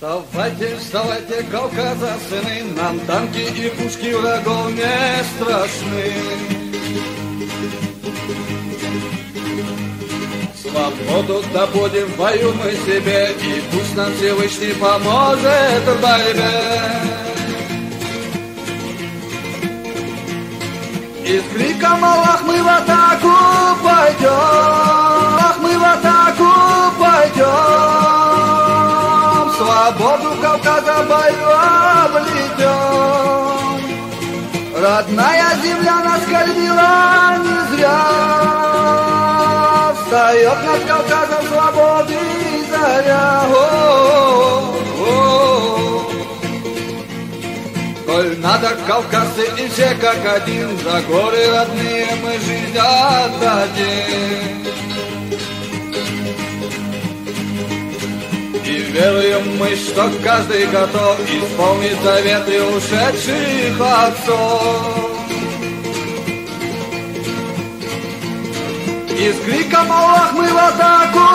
Вставайте, вставайте, Кавказа сыны, нам танки и пушки врагов не страшны. Свободу добудем в бою мы себе, и пусть нам Всевышний поможет в борьбе. И с криком «Аллах, мы в атаку пойдем! Аллах, мы в атаку пойдем! Свободу Кавказа бою облетем!» Родная земля нас кормила не зря. Встает над Кавказом свободы заря. Коль надо, кавказцы и все как один, за горы родные мы жизнь отдадим. И веруем мы, что каждый готов исполнить заветы ушедших отцов. И с криком «Аллах, мы в атаку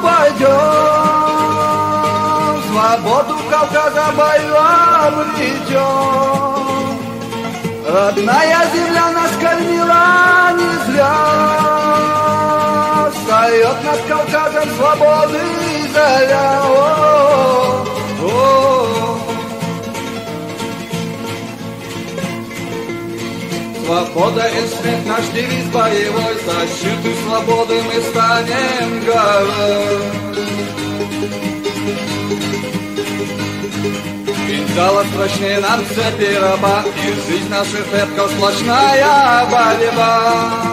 пойдем! Свободу Кавказа бою обретем!» Родная земля нас кормила не зря. Встает над Кавказом свободы заря. Свобода и свет наш девиз боевой, защиту свободы мы станем горой. Кинжала страшнее нам цепи раба, и жизнь наших предков сплошная борьба.